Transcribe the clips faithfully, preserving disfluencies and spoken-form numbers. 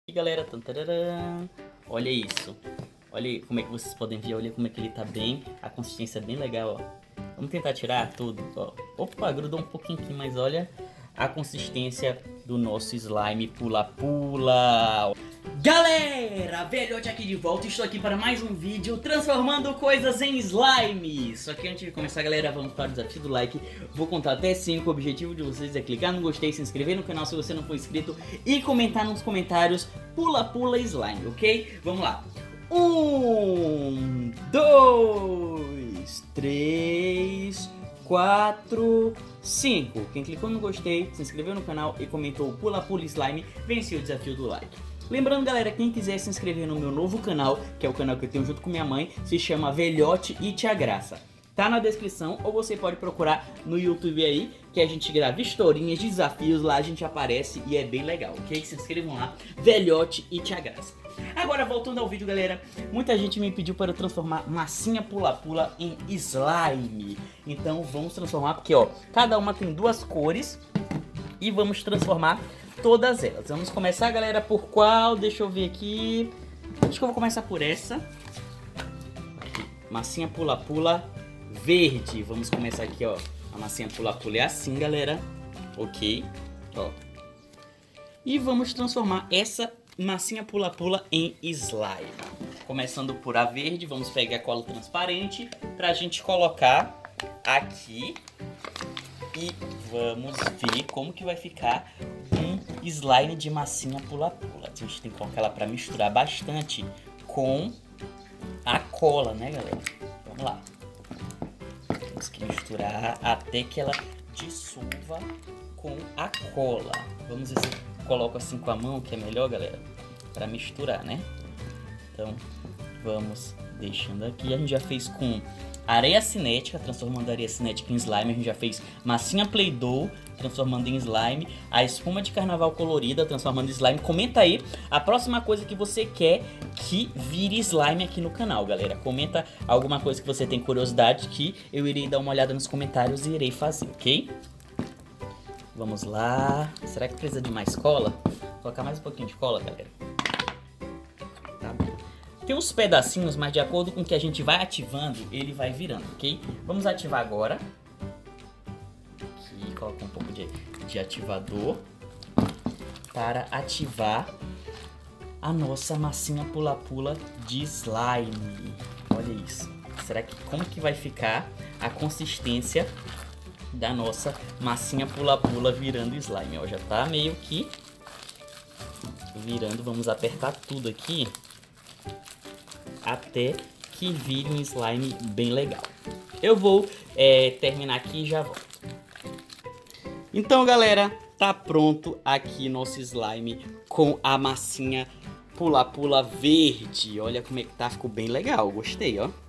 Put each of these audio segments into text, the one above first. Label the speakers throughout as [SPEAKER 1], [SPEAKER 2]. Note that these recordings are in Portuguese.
[SPEAKER 1] E galera, tantararã, olha isso, olha aí como é que vocês podem ver, olha como é que ele tá bem, a consistência é bem legal, ó. Vamos tentar tirar tudo, ó. Opa, grudou um pouquinho aqui, mas olha a consistência do nosso slime pula-pula. Galera, velhote aqui de volta, estou aqui para mais um vídeo transformando coisas em slime. Só que antes de começar, galera, vamos para o desafio do like. Vou contar até cinco, o objetivo de vocês é clicar no gostei, se inscrever no canal se você não for inscrito e comentar nos comentários pula-pula slime, ok? Vamos lá. Um, dois, três, quatro, cinco. Quem clicou no gostei, se inscreveu no canal e comentou pula-pula slime, venceu o desafio do like. Lembrando, galera, quem quiser se inscrever no meu novo canal, que é o canal que eu tenho junto com minha mãe, se chama Velhote e Tia Graça. Tá na descrição, ou você pode procurar no YouTube aí, que a gente grava historinhas, desafios, lá a gente aparece e é bem legal, ok? Se inscrevam lá, Velhote e Tia Graça. Agora, voltando ao vídeo, galera, muita gente me pediu para eu transformar massinha pula-pula em slime. Então vamos transformar, porque ó, cada uma tem duas cores e vamos transformar todas elas. Vamos começar, galera, por qual? Deixa eu ver aqui. Acho que eu vou começar por essa. Aqui, massinha pula-pula verde. Vamos começar aqui, ó. A massinha pula-pula é assim, galera. Ok. Ó. E vamos transformar essa massinha pula-pula em slime. Começando por a verde, vamos pegar a cola transparente pra gente colocar aqui. E vamos ver como que vai ficar um slime de massinha pula-pula. A gente tem que colocar ela para misturar bastante com a cola, né, galera? Vamos lá. Temos que misturar até que ela dissolva com a cola. Vamos ver se eu coloco assim com a mão, que é melhor, galera, para misturar, né? Então, vamos deixando aqui. A gente já fez com areia cinética, transformando a areia cinética em slime. A gente já fez massinha Play-Doh, transformando em slime. A espuma de carnaval colorida, transformando em slime. Comenta aí a próxima coisa que você quer que vire slime aqui no canal, galera. Comenta alguma coisa que você tem curiosidade que eu irei dar uma olhada nos comentários e irei fazer, ok? Vamos lá. Será que precisa de mais cola? Vou colocar mais um pouquinho de cola, galera. Tá bom. Tem uns pedacinhos, mas de acordo com o que a gente vai ativando, ele vai virando, ok? Vamos ativar agora. Aqui, coloca um pouco de, de ativador para ativar a nossa massinha pula-pula de slime. Olha isso. Será que como que vai ficar a consistência da nossa massinha pula-pula virando slime? Ó, já tá meio que virando. Vamos apertar tudo aqui até que vire um slime bem legal. Eu vou é, terminar aqui e já volto. Então, galera, tá pronto aqui nosso slime com a massinha pula-pula verde. Olha como é que tá, ficou bem legal, gostei, ó.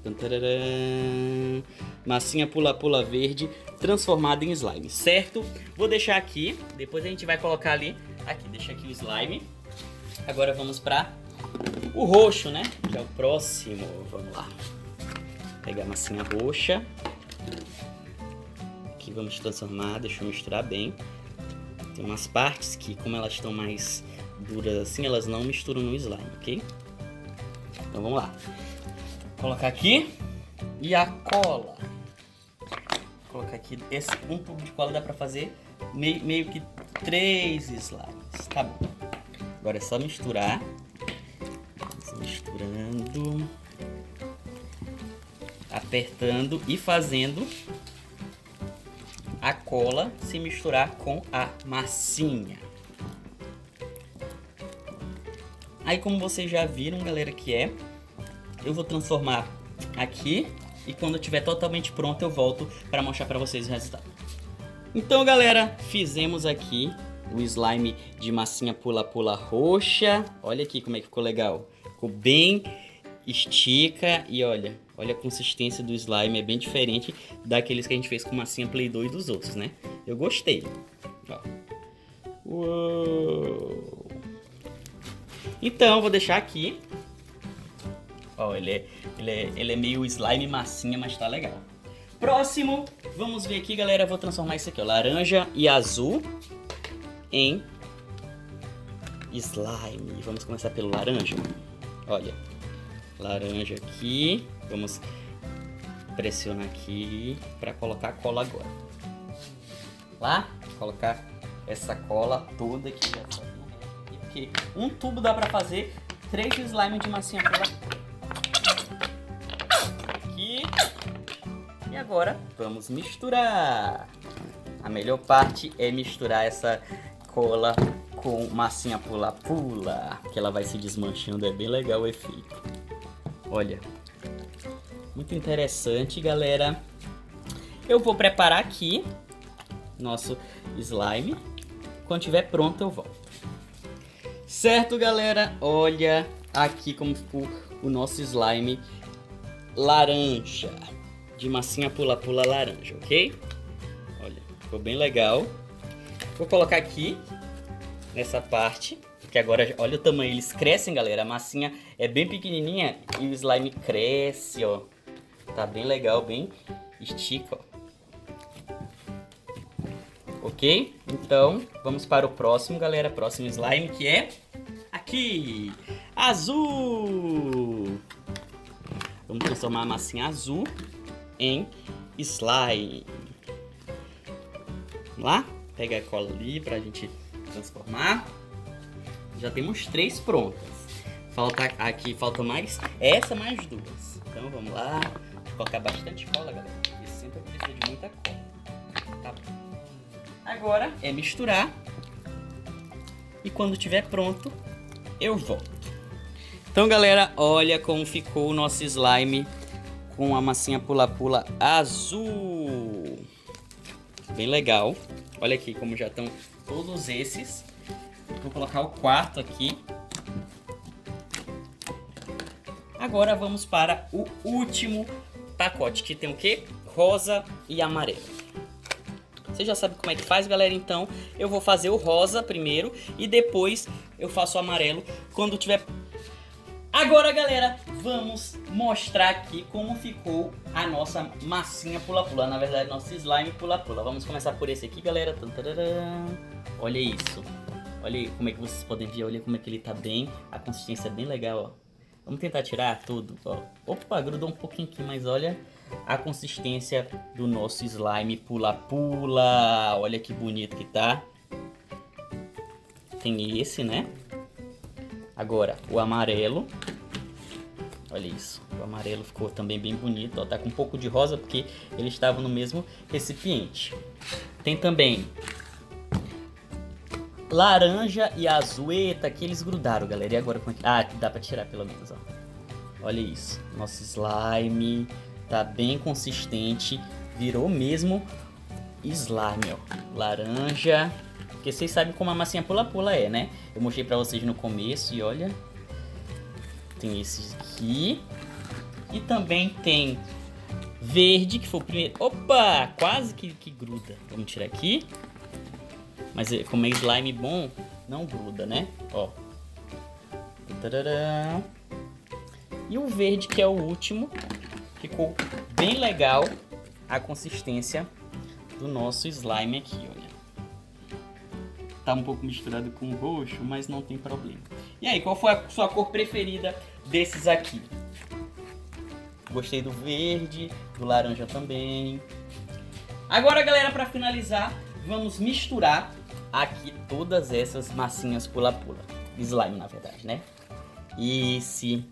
[SPEAKER 1] Massinha pula-pula verde transformada em slime, certo? Vou deixar aqui, depois a gente vai colocar ali. Aqui, deixa aqui o slime. Agora vamos pra o roxo, né? Que é o próximo. Vamos lá. Pegar a massinha roxa. Aqui vamos transformar. Deixa eu misturar bem. Tem umas partes que, como elas estão mais duras assim, elas não misturam no slime, ok? Então vamos lá. Vou colocar aqui. E a cola. Vou colocar aqui. Esse, um tubo de cola dá pra fazer meio, meio que três slimes. Tá bom. Agora é só misturar. Misturando, apertando e fazendo a cola se misturar com a massinha. Aí, como vocês já viram, galera, que é, eu vou transformar aqui e quando estiver totalmente pronto eu volto para mostrar para vocês o resultado. Então, galera, fizemos aqui o slime de massinha pula-pula roxa. Olha aqui como é que ficou legal. Ficou bem estica e olha, olha a consistência do slime, é bem diferente daqueles que a gente fez com massinha Play-Doh e dos outros, né? Eu gostei. Ó. Uou. Então, vou deixar aqui. Ó, ele é, ele, é, ele é meio slime massinha, mas tá legal. Próximo, vamos ver aqui, galera. Vou transformar isso aqui, ó, laranja e azul em slime. Vamos começar pelo laranja. Olha, laranja aqui. Vamos pressionar aqui para colocar a cola agora. Lá, colocar essa cola toda aqui. Porque um tubo dá para fazer três slime de massinha pela aqui. E agora vamos misturar. A melhor parte é misturar essa cola com massinha pula-pula, que ela vai se desmanchando, é bem legal o efeito. Olha, muito interessante, galera. Eu vou preparar aqui nosso slime. Quando estiver pronto eu volto. Certo, galera? Olha aqui como ficou o nosso slime laranja, de massinha pula-pula laranja, ok? Olha, ficou bem legal. Vou colocar aqui nessa parte, porque agora olha o tamanho, eles crescem, galera. A massinha é bem pequenininha e o slime cresce, ó. Tá bem legal, bem estica, ó. Ok? Então, vamos para o próximo, galera. Próximo slime, que é aqui, azul. Vamos transformar a massinha azul em slime. Vamos lá? Pega a cola ali pra gente transformar. Já temos três prontas. Falta aqui, falta mais essa, mais duas. Então vamos lá. Vou colocar bastante cola, galera. Porque sempre precisa de muita cola. Tá bom. Agora é misturar. E quando estiver pronto, eu volto. Então, galera, olha como ficou o nosso slime com a massinha pula-pula azul. Bem legal. Olha aqui como já estão todos esses. Vou colocar o quarto aqui. Agora vamos para o último pacote, que tem o quê? Rosa e amarelo. Você já sabe como é que faz, galera? Então eu vou fazer o rosa primeiro e depois eu faço o amarelo quando tiver... Agora, galera, vamos mostrar aqui como ficou a nossa massinha pula-pula. Na verdade, nosso slime pula-pula. Vamos começar por esse aqui, galera. Olha isso. Olha aí como é que vocês podem ver. Olha como é que ele tá bem. A consistência é bem legal, ó. Vamos tentar tirar tudo, ó. Opa, grudou um pouquinho aqui, mas olha a consistência do nosso slime pula-pula. Olha que bonito que tá. Tem esse, né? Agora, o amarelo. Olha isso. O amarelo ficou também bem bonito. Ó, tá com um pouco de rosa porque eles estavam no mesmo recipiente. Tem também laranja e azul. Eita, que eles grudaram, galera. E agora como é que... Ah, dá pra tirar pelo menos, ó. Olha isso. Nosso slime tá bem consistente. Virou mesmo slime, ó. Laranja. Porque vocês sabem como a massinha pula-pula é, né? Eu mostrei pra vocês no começo e olha. Tem esse aqui. E também tem verde, que foi o primeiro. Opa! Quase que, que gruda. Vamos tirar aqui. Mas como é slime bom, não gruda, né? Ó. Tadadã. E o verde, que é o último. Ficou bem legal a consistência do nosso slime aqui, olha. Tá um pouco misturado com o roxo, mas não tem problema. E aí, qual foi a sua cor preferida desses aqui? Gostei do verde, do laranja também. Agora, galera, para finalizar, vamos misturar aqui todas essas massinhas pula-pula. Slime, na verdade, né? Esse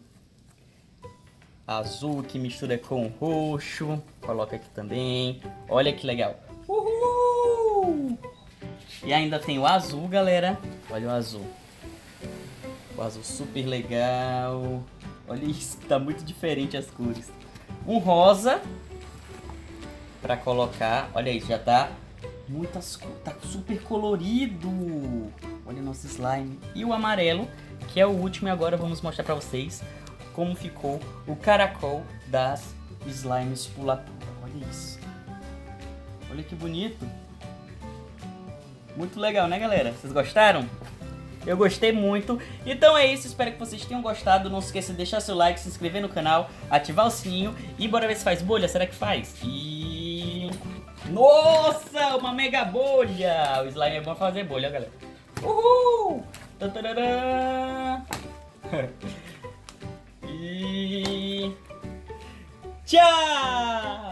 [SPEAKER 1] azul que mistura com o roxo. Coloca aqui também. Olha que legal. Uhul! E ainda tem o azul, galera. Olha o azul. O azul super legal. Olha isso, tá muito diferente as cores. Um rosa pra colocar. Olha isso, já tá muitas cores. Tá super colorido. Olha o nosso slime. E o amarelo, que é o último. E agora vamos mostrar pra vocês como ficou o caracol das slimes pula-pula. Olha isso. Olha que bonito. Muito legal, né, galera? Vocês gostaram? Eu gostei muito. Então é isso, espero que vocês tenham gostado. Não se esqueça de deixar seu like, se inscrever no canal, ativar o sininho e bora ver se faz bolha. Será que faz? E... Nossa, uma mega bolha! O slime é bom fazer bolha, galera. Uhul! Tatarará. E tchau!